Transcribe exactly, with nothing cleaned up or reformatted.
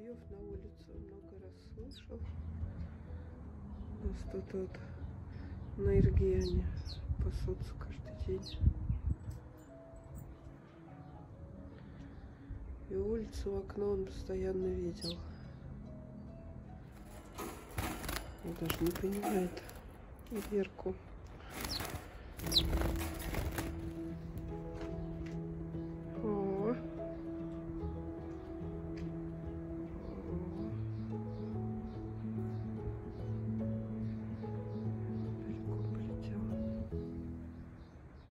воробьев на улице много раз слышал. У нас тут вот на Ирге они пасутся каждый день. И улицу в окно он постоянно видел. Он даже не понимает Верку.